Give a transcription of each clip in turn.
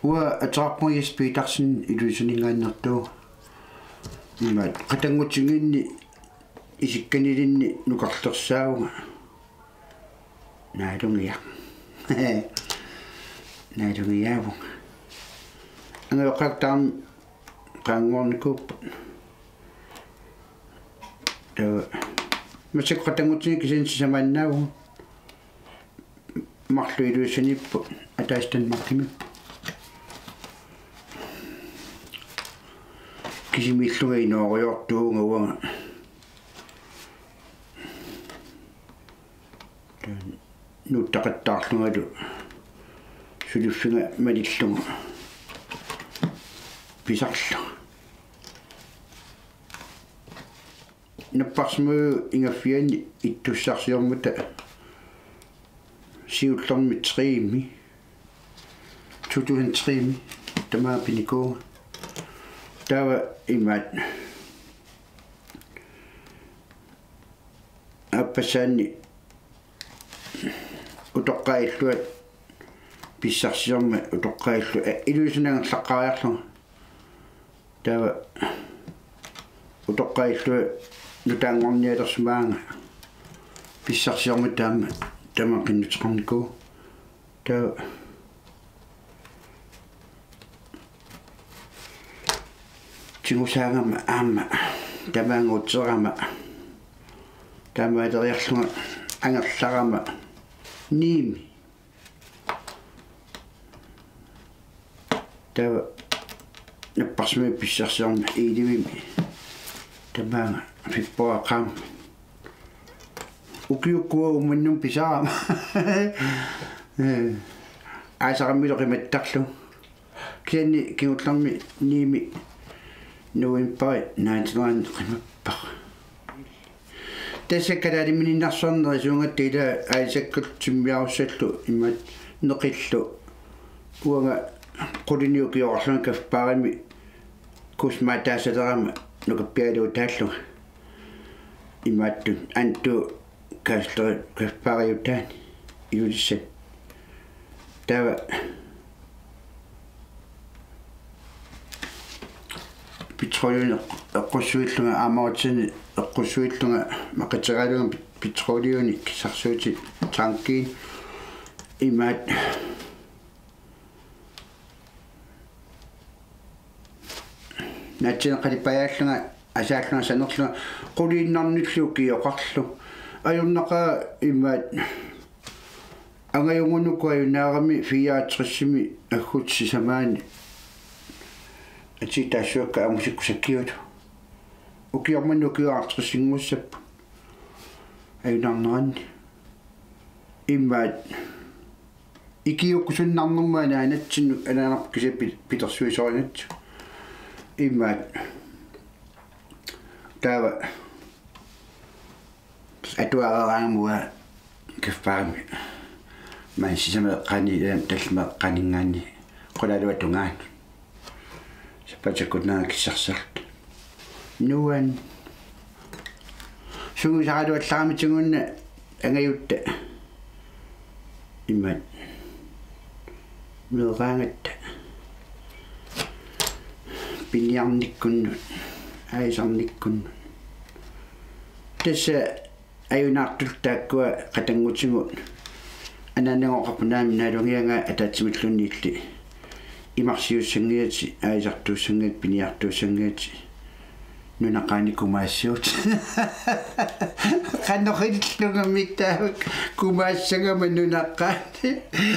Ua atraqquis piitarsin iluisuningaannertuu. Imat qatangutinginni isikkanilинни nukarlersaauga. Nailungia. Nailungiaavu. Angaaqtaam qaanguornikuup. Masik qatangutingi kisinsisamannaavu. Marlu iluisunippu ataastan martimippu. Kisimilluga inooriortuunga uanga. Nuttaqattaarlungalu suluffinga malillunga pisarlu. Napparsmu ingaffiani ittussarsiormuta siullormi 3 2003 tamaa pinikoo tawa imat appasani utoqqailluat pissarsiorma utoqqaillu iluisunangerlaqqariarlu tawa utoqqaillu nutaangornialersumaanga pissarsiorma taama tama qinnuteqarniku tawa tingusaangama aama tamaanguutserama tamaateriarlunga angerlarama niimi tawa napparsmi pissarsiorma iilivimi tamaanga fippuaqaam ukiukkua umannum pisaama aasaqammiloqimattarlu kianni kingullarmi niimi November 1991 qimappaq tassakkalaalimininnarssorneri suungattila aisakkult simmiarussallu immat neqillu uanga quliniukiorlun kafpaarimi kusmaataasalerama nukappialuu taalluga immaattu antu kasteri kafpaariutaani iulissat tawa petroleum eqqussuillunga aamaatsini eqqussuillunga maqateraalunga petroleumni kisarsuuti tankkiin imaat natsin qalipaallaanga asaalluga sanerlunga quliinnarnillu kioqarlu ajunnaqa imaat angayungunuku ajunaarami fiaatrissimi aggutsisamaani ati taasuakka amusikkusakkiutu ukiormannu ukiuartrissinguussappu ajunarneranni immaat ikiukkusunnarnermaana anatsinnu anaanarpu kisappi pitersuisorinatsu immaat taava atuaqeraamua kaffaami maansisame qani tallme qaningaanni qulaluatungaat sapachakutnaa kissarsaart nuan sungusaaqaluallaramitsingunna angayutta immat meeraangatta piniarnikkunnut aisarnikkunnut tassa ajunaartultaakkua qatangutingut ananangoqarpunaami naalungianga ataatsimitlunnilli imarsiussangiati aisartuussangiat piniartuussangiati nunaqaanikumaassuut qannoqillungammittaavak kumaassangama nunaqqaani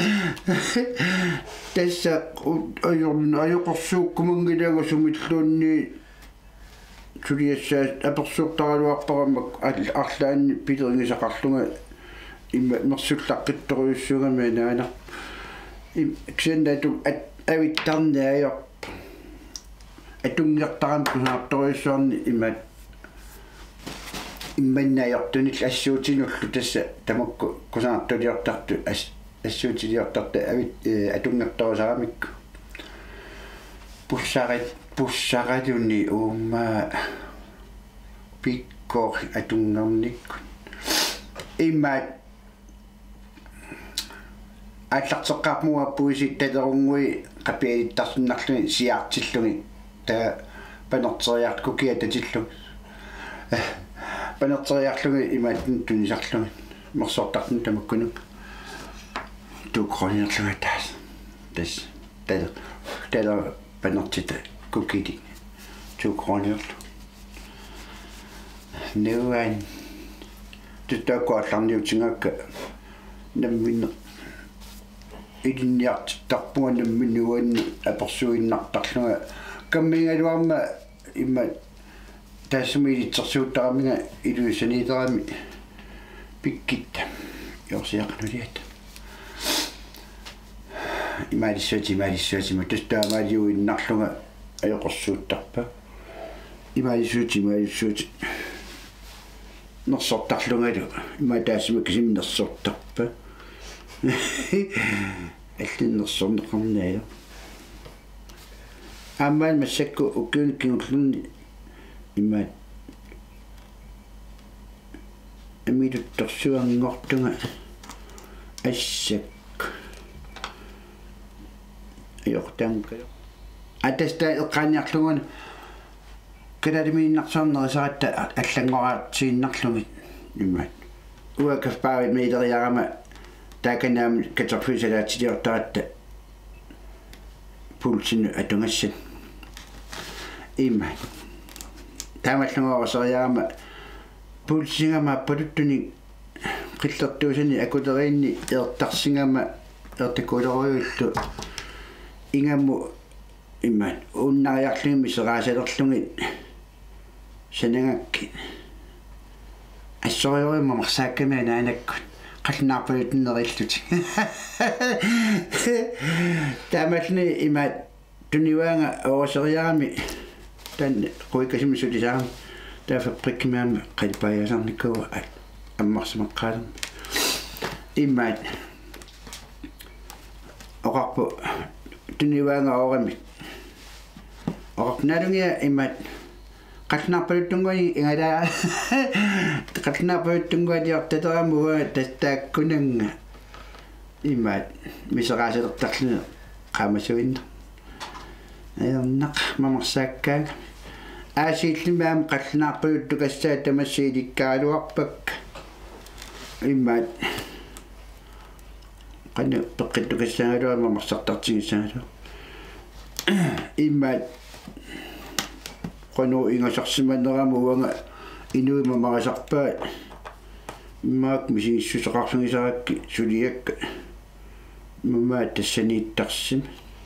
tassa ajoqorsuukkumangilaanga sumilluunni suliassaat apersuuqtaraluarparammak arlaanni piteringisaqarlunga imma mersullaqqittoriussugama naana ksennaatu avittarniajorp atungiartaram kusaartoriussuarni immat immannaajortunil assuutinullu tassa tamakku kusaartuliortartu assuutiliortarta avit atungiartorisaramikku pussaralunni uumma pikkoor atungarnikku immaat ааллартеққармуаппуиси талерунгуи қапиалиттарсиннарлуни сиаартиллуги таа панертериарт кукиататиллу панертериарлуги имааттун тунисарлуги мерсортартун тамаккунук тукрониерлуга тас тала панертита кукити тукрониерлу неуан тутаакуалларниутингакка намминне идинниартиттарпуга намминуанни аперсуиннартарлуга каммингалуарма имма таасумилитсерсууттарамига илуисаниитерами пиккитта йорсиақнулиат ималиссуати тустаамаалиуиннарлуга аёқорсууттарпа ималиссуути нерсортарлунгалу има таасума кисим нерсортарпа аллиннерсорнеқарнаая аммаан массакку уккуниккингуллунни има амилутторсуангортунга ассак йортанка атаста эққаниарлугун калалимииннарсуарнерисаратта аллангораатсииннарлугит иммат уакафпаавит меилериарама тааканаам катерфусалаатилиортаратта пулсину атунгассат иммат таамаллунгоорсариарама пулсингама палуттуни қиллертуусани акулериинни еэртарсингама ертакулеруйуллу ингамму иммат ууннариарлугими сераасалерлугит санангакки ассориорима марсаакками анаанаккут қалнаарпалутнериллути таамални имат туниваанга оосериарами тан қуикасимисулисаам тафаприккимаама қалпаяасарниккуа аммарсамаққаалерми иммат оқарпу туниваанга оорами оқарнаалугиа иммат қалнаарпалуттунгуи ингала қалнаарпалуттунгуалиортатерамуа тастааккунанга иммат мисераасалертарлуни qaamasuinna аернақ мамарсааккааг аасииллимаам қаллинаарпалуттукассаа тамассииликкаалуарпак иммат qannu peqqittukassaangalua mamarsartartigissaangalua иммат qanu ingasarsimanneraamu uanga inuima marasarpaat иммаак мисииссусеқарсугисаракки сулиакка мамаат тассанииттарсим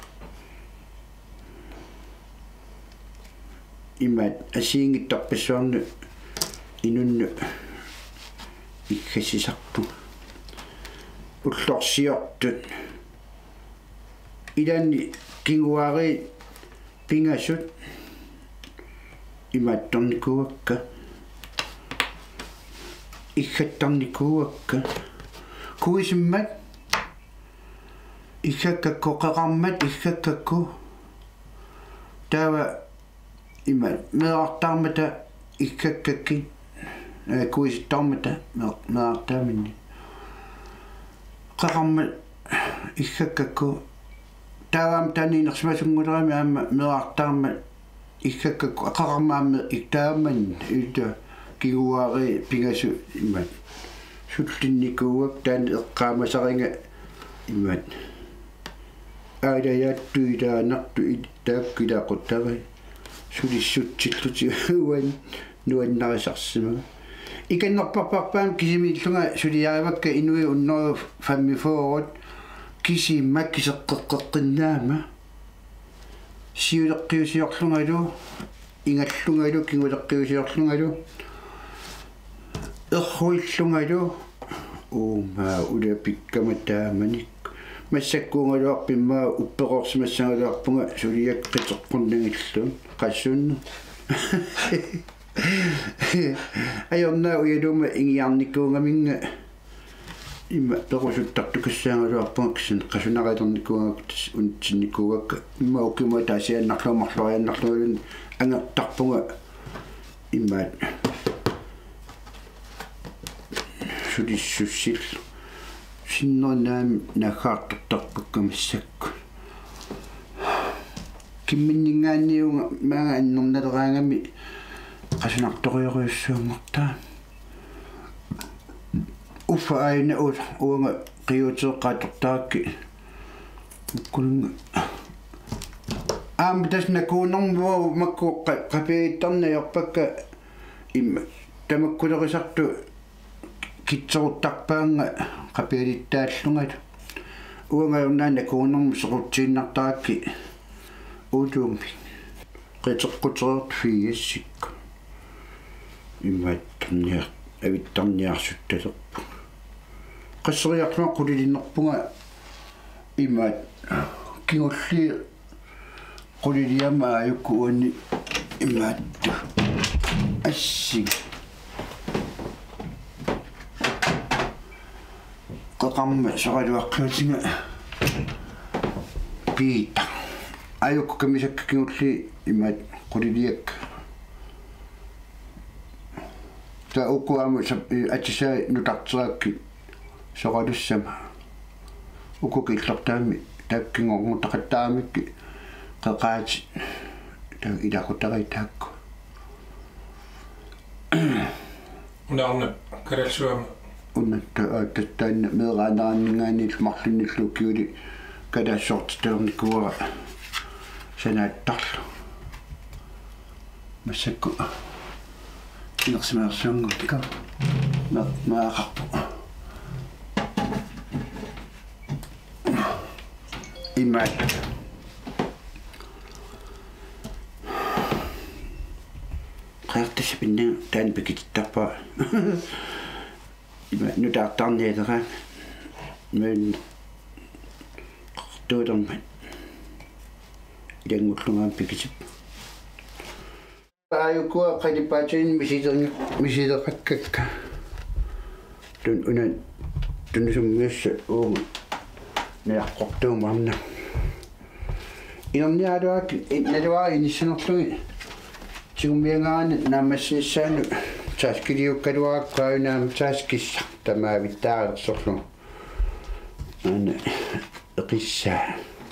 иммат асиингиттарпассуарну инунну иккасисарпу уллорсиортут иланни кингуари пингасут иматтарникуакка ихаттарникуакка куисиммат ихаккаккоқеқармат ихаккакку таава имат меартармата ихаккакки куиситтармата меартааминни qaqarmat ikkakakku taavaam taaniinersmasungulерами аама меартаармат ikkakakku qaqarmaamме иктаамман иута кигуари пигасу имат суллинникууак таан эққаамасаринга имат аалаяаттуилаанарту тааккилаақуттари сулиссутсиллути уан нуаннарисарсима иканнерпарпарпаам кисимииллунга сулиаривакка инуи уннеру фаммифоорут кисиммак кисеққеққиннаама сиулеққиусиорлунгалу ингаллунгалу кингулеққиусиорлунгалу эрхуиллунгалу уума улапиккаматааманик массаккуунгалуарпиммаа уппеқорсимассангалуарпунга сулиаққитеққуннагиллун qassунна аёрнаа уядума ингиарниккуунгаминга имма торусуттартукассаангалуарпунга кисин qasunaриатерниккуунгакутис унтсинникуугакка имма уккима таасианнарлуумарлуаяннарлуулун ангертарпунга иммаат сулиссуссил sinnernaami naggaartortarpakkamissakku kimminningaanniunga maanga annerналераангами qasunartorioriussuungertaa uffa aina uanga qiuteeqqaatortaakki ukkulunga tas nakuunermua makku qapiittarnayorpakka imma tamakkulerisartu kitseruttarpaanga qapialittaallungalu uangaunnaana nakuunermu sequtiinnartaakki utuumpi qiteqquteriort fiiassikku immaattarniar avittarniarsuttalerpu qasseriarluma qulilinnerpunga immaat kingulli quliliama ayukku uanni immaattu assig qaqamma soqaluaqqiotinga piita ayukku kamisakka kingulli immaat quliliak ta ukuamu atisa nutarteraakki soqalussama uku killertaami takkingorngutaqattaamikki qaqaati ta ilaqutariitaakku unaarna kalalsuama unnatta tattaanna meeraanaranningaanil marlunnillu kiuli kalaassortiternikkuara sanaattarlu massakku inersimaarsuanguttika maaqarpu immaat qaartasapinna taan pikitittarpaa immaat nutaartarnialeraan men qartuulermat ilangullungaan pikisip ayukua qalipaatin misileqakkakka tun unan tunusummiassa uuma naqqortuumarna inernialuaakki naluaa inissanerlugi sigummiangaana naamassinissaanu taaskiliukkaluaakkaaunaam taaskissa tamaavittaalersorlu ana eqissaa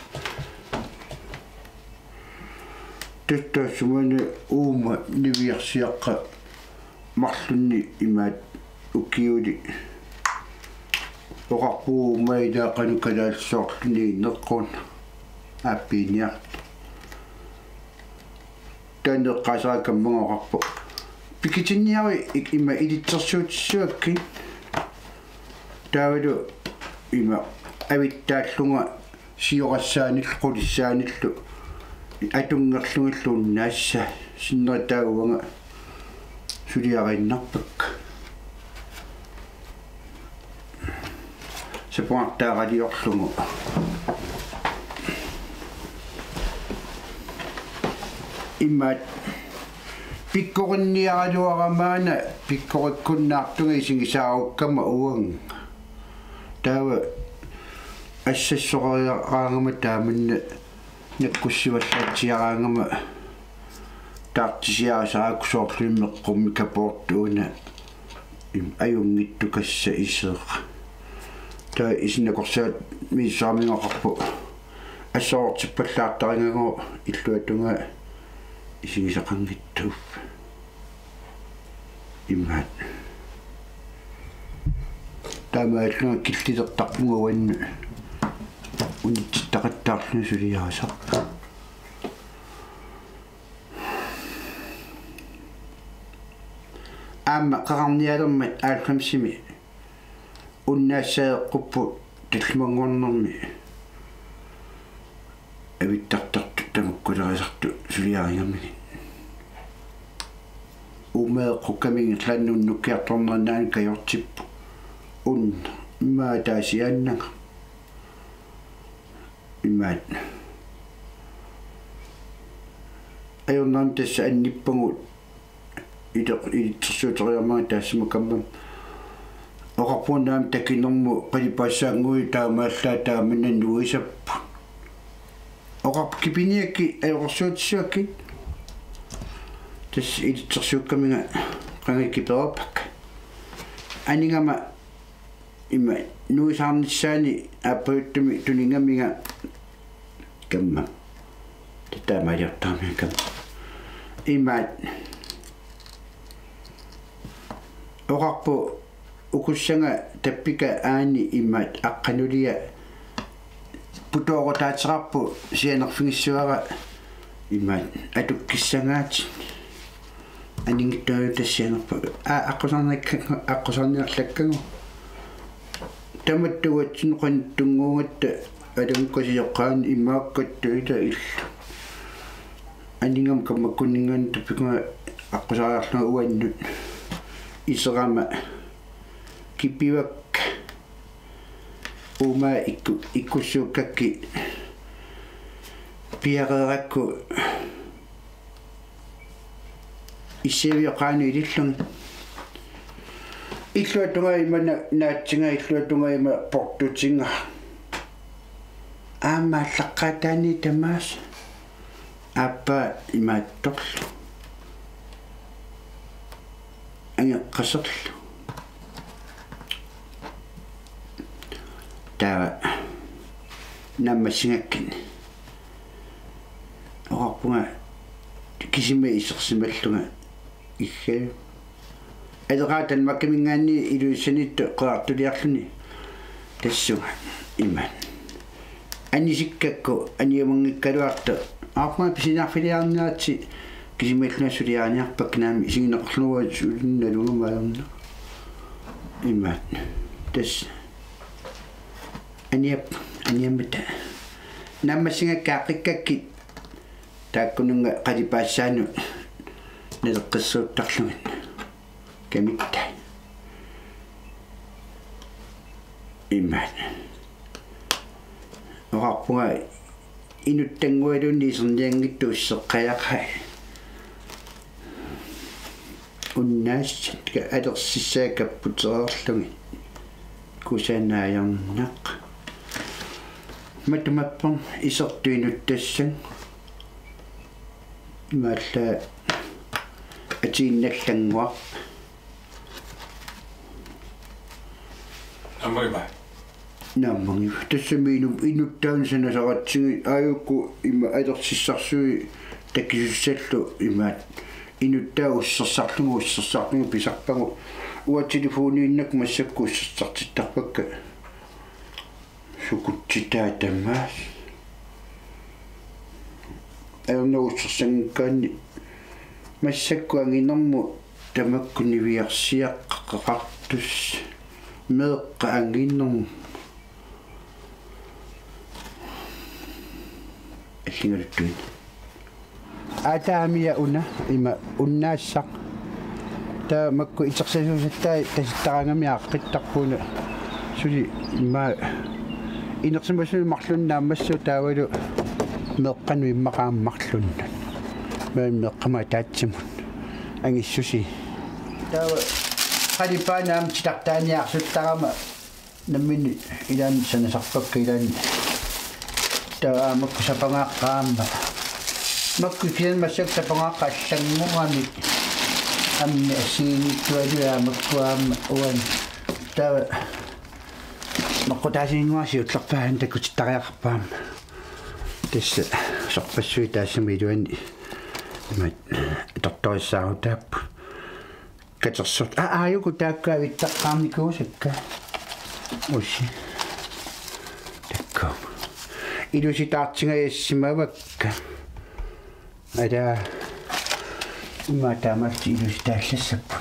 tuttaasumana uuma niviarsiaqqa marlunni imaat ukiuli oqarpuu maidaaqanu kalaalsoorluni neqqun appiiniar taneqqasaaqammangoqarpu pikitinniari imma ilitsersuutissuakki taavalu imma avittaallunga siorassaanillu qulissaanillu atungerlungilluun naassa sinneritaaguanga suliarinnarpak sapuartaaraliorlungu immaat pikkorinniaraluaramaana pikkorikkunnaartunga isingisaarukkama uang taava assassoreraangama taamanna nakkussivallaatiaraangama taartisiaasaakusoorluimmeqqummi kaportuuna ajungittu kassa iseeqa ta isinakorsaat miissaarmingoqarpu assoortippallaartaringago illuatunga isigisaqanngittuuf immaat taamaallunga killitertarpunga uannu unittaqattaarlunu suliaasaq aamma qaqarnialermat aallamsimi unnaassaaeqquppu tallmangornermi avittartartu tamakkulerisartu suliaringermigi umeeqqukkamigi tlannunnukiartornernaani kajortippu unna maataasiaannanga immaat ajornaam tassa annippagu ilitsersuuteriarmaa taassamakamman oqarpuunnaam takinermu qalipassaangui taamaallaa taamanannuisappu oqarpu kipiniakki ajorsuutissuakki tass ilitsersuukkamiga qangikkiperapakka aningama Ima nuisarnissaani appuuttumi tuningamiga kamma tatamaajortaami kam imaat oqarpu ukussanga tappika aani imaat aqqanulia putoorutaateqarpu sianerfingissuara imaat atukkissangaat aningittualu tassianerpa аққусарниарлаккагу таматтугатсин қантунгуугатта алангкасиоққаани имаақкаттуита илла анингам каммаккуннингаан таппикуга аққусариарлуга уаннут исерама кипивак ума иккуссууккакки пиарееракку исевиоқаани илиллунги иллуатунга имана наатсинга иллуатунга има портутинга аамааллаққатаани тамаас аппа имаатторлу ангеққасерлу таа наммасингаккин оqarpunga кисиме исерсималлунга иггэ адераатан маккамингаанни илуиссанитто қеартулиарлуни тассуга иман анисиккакку аниамангиккалуарта аапма писинаарфилиарниаатси кисималлунасулиааниарпакнаами исигинеқарлугуа сулинналугумаалерна иман тас аниаммата наммасингаккааққиккакки тааккунунга қалипаассаану налеққиссууттарлугин камитта иман оqarpunga inuttanggualunni isernianngittu issеққаяқай уннаассат ка алерсиссаакаппутерерлуги кусанааярнақ матумаппон исертуинуттассан имаалла атиинналлангуа аммариба намманги тассамиину инуттаун санасаратсиги ааюкку има алерсиссарсуи таккисуссаллу имаат инуттаа уссерсарлугу писарпагу уа телефонииннак массакку уссертартиттарпакка сукутситаа таммаас аернауссерсангкаанни массакку ангинэрму тамаккунивиарсиаққақартус меэққа ангиннэрму аллингалуттуин атаамия уна има уннаассақ та макку итерсасуусаттай таситтарангамиаққиттарпуна сули има инерсимасули марлуннаамассу таавалу меэққану иммақааммарлунна меэққама таатсимун ангиссуси таава қалипаанаам титартааниарсуттарама наммини илаан санасарпакка илаан таа макку сапангааққаама макку киан массак сапангааққаллангугами амми асигиниттуалуа маккуаама уан таа макку таасингуаси утлерпаан таккутиттариақарпаама тасса сорпассуи таассами илуани имат торториссаарутаап катерсут ааюку тааккаавиттаққарникуусакка усси такко илуситаартингаяссимавакка ада иматамалти илуситааллассаппа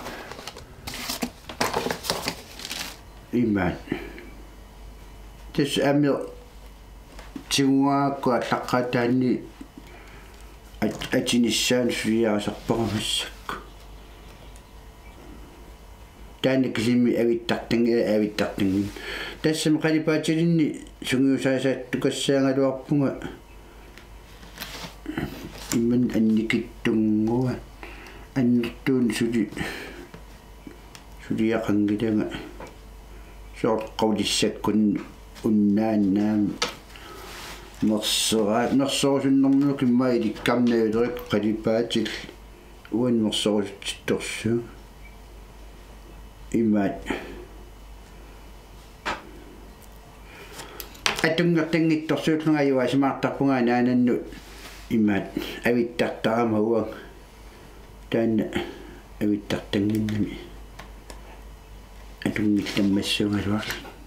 имат тас амир тиуаакку аллаққатаанни атиниссаан сулиарасарпарамассакку таанакисими авиттартанги тассами қалипаатилинни сунгиусаасаат тукассаангалуарпунга имман анникиттунгуа анниттуун сулиақангилага соорққаулиссаккун уннааннаами нерсорусуннэрмуну киммаа иликкарнаалерик қалипаатил уан нерсорусутторсуу имаат атуннертангиттэрсуутлунга юасимаартарпунгаа наананнут имаат авиттартарама уа таанна авиттартангиннами атунгилламмассуунгалуар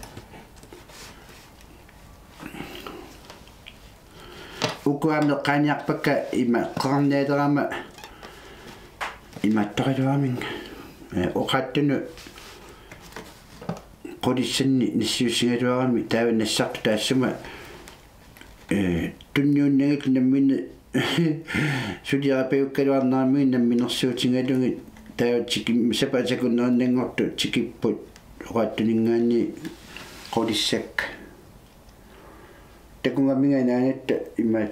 укуамеққаниарпакка има қарнеэтерама иматтарилуамин оқаттуну qodissanni nissiussigaluarami taavan nassartu taassuma tunniunnagit namminne suliarapayukkaluarnaarmiin namminersuutingalungit taavatikim sapatakunnerannangortu tikipput oqattuningaanni qodissak takungamingaanaanatta imaat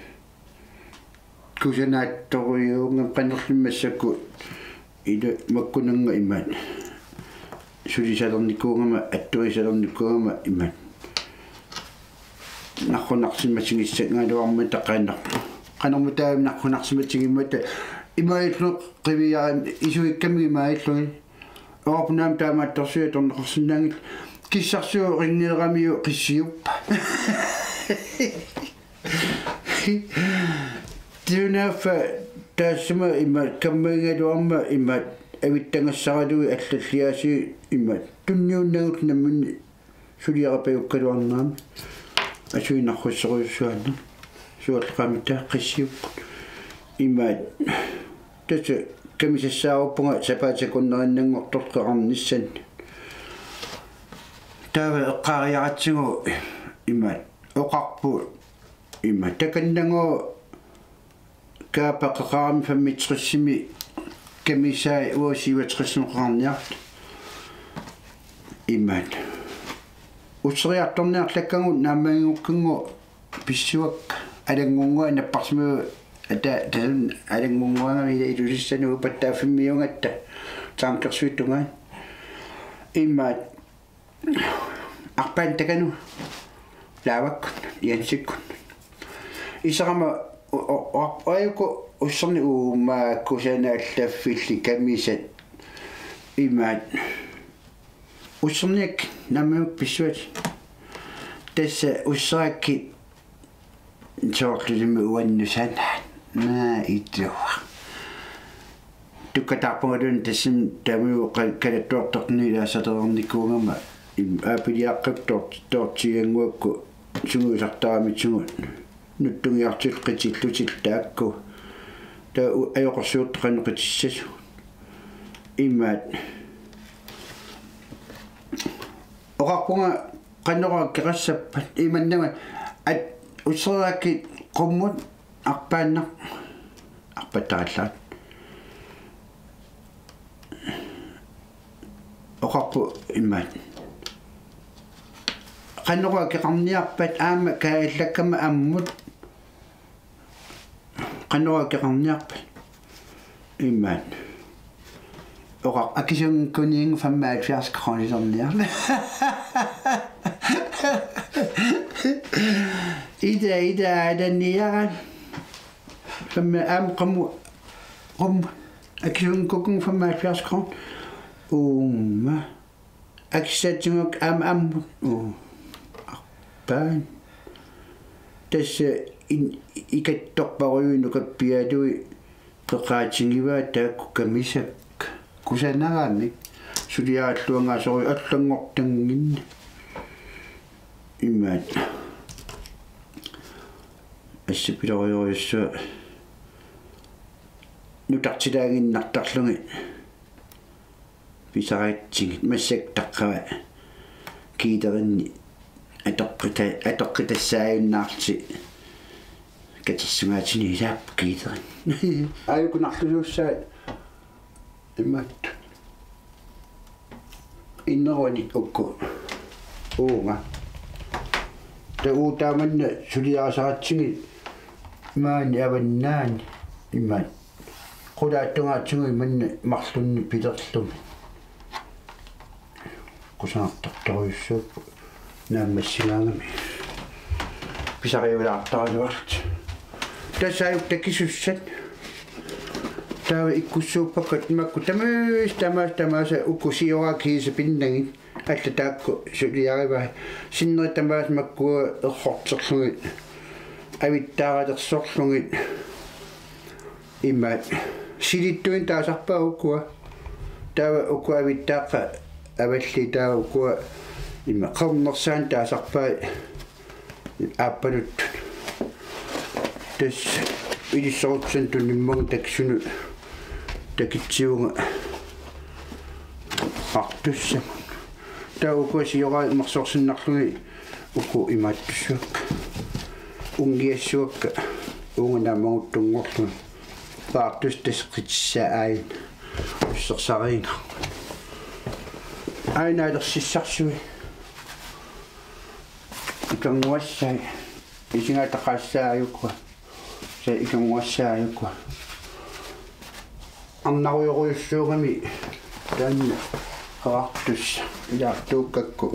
kusanaattoriuungam qanerlimmassakku ila makkunanga imaat sulisalernikkuungama atturisalernikkuungama imat narrunarsimmasigissangaaluarma taqaannar qanermutaavim narrunarsimmatsigimmata imaillu qiviyaam isuikkami imaillugi oorpunaam taamaattorsuya torneqarsinnaangit kissarsuo ringileramiu qissiuppa tiunaafa taassuma imat kammaingaluarma imat авиттангассаралуи аллаллиаси има тунниуннагут намминни сулиарапаюккалуарнаами асуинарруссеруйуссуанна суаллеқамита қиссиуппут има тата камисассааруппунга сапаатакуннериннангорторқеқарнissan тава эққариаратсигу има оқарпу има таканнагу каапаққарами фаммитриссими камисаа уусиватриснеқарниарт иммат усриарторниарлаккагу нааммагиуккангу писсуак алангунгуа наппарсиму ата алангунгуангами илусиссануу паттаафиммиунгатта таанкерсуиттунгаа иммат арпаан такану лааваккут янсиккут исарама оаюко ussarni uuma kusanaallafilli kamisat imaat ussarniak namuk pissuat tassa ussaraakki soorlulimi uannusan naa ittuwa tukkatarpungalun tassim tamu kalattuartorniilaasaterernikuungama aapiliaqqiptortianguakku sunguusartaramitsungut nuttungiartil qitillutil taakku ta ayoqorsuutteqaneqitissassu immaat oqarpunga qanneruak keqassappat imannama at usseraakki qummut arpaannaq arpattarallaat oqarpu immaat qanneruak keqarniarpat aama kaallakama ammut qanneruakkeqarniarpa immaat oqaq akisungkuniing 75 kronisarniarla ida adaniaran famma am qamu akisungkukung 75 kron umma akisatunguk am arpaan tassa ikattorparuinukappialui qeqaatingiva taakku kamisak kusanaraannik suliaаллуангаасори аллангортангинна имаат ассипилориориуссу нутартилаагиннартарлуги писараатсигит массак таққава киидеринни атоққитассааюннаарти катиссугаатини илаап киидерин аюкунарлулууссаа иммат иннеруани укку уунга таутааманна сулиаасаратсиги маани аваннаани иммат qulaattungaatsugu imanna marlunni pilerlumi kusaartartoriussuuppu naammassigaangami pisariulaartaraluart tasaayuk takisussat taava ikkussuuppakat makku tamaasa ukkusioraakiisa pinnagit алла таакку сулиариваа синнеритамаас маккуа ерхортерлугит авиттааратерсорлугит иммаат силиттуин таасарпаа уккуа таава уккуа авиттааqa авалли таава уккуа имма qernerсаан таасарпаа ааппалут тэс илиссорутсан тунниммагу таксуну такитсиунга артусса таа уккуа сиораа марсорсиннарлуги укку имааттуссуакка унгиассуакка унгунамагуттунгорлу paartus tasqitsaain ussерсариина айнаалерсиссарсуи икангуассай исингаатақаассааюкку са икангуассааюкку аннаруйоруйуссуугами таанна хаартус илаартууккакку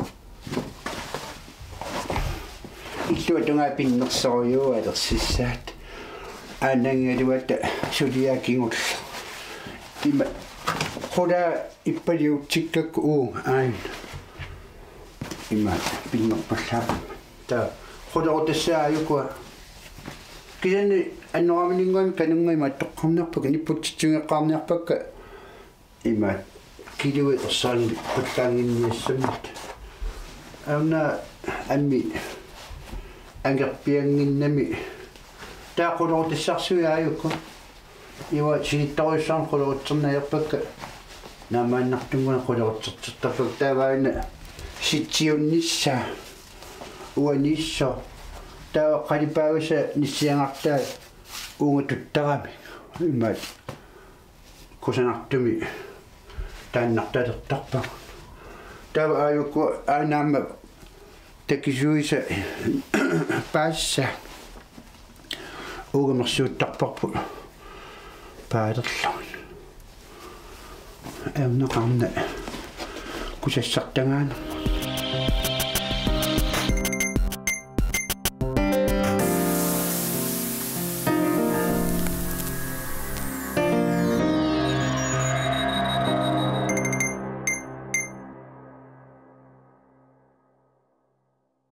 иллуатунгаа пиннерсориуа алерсиссаат аннангалуата сулиакингулла има хода иппалиутсиккакку уу аин има пиннерпаллаа та ходорутассааюкуа кисанни аннерамилингуами канунгайма тоққарнерпака ниппутситсугеққарнерпакка има килуи ерсаани пуллаангинниассаммат аuna амми ангерпиангиннами таақулорутиссарсуяаюкку ива синитторуссаан қулорутсернаерпакка наамааннартунгуна қулорутсертертарпак тааваана ситсиуннissaa уаниссо таа қалипаависа ниссиангартаа унгутуттарами имаат кусанартуми тааннарталертарпа таа аюкку анаама такисуиса паасса угамерсууттарпарпу паалерлу эвнеқарна кусассартангаана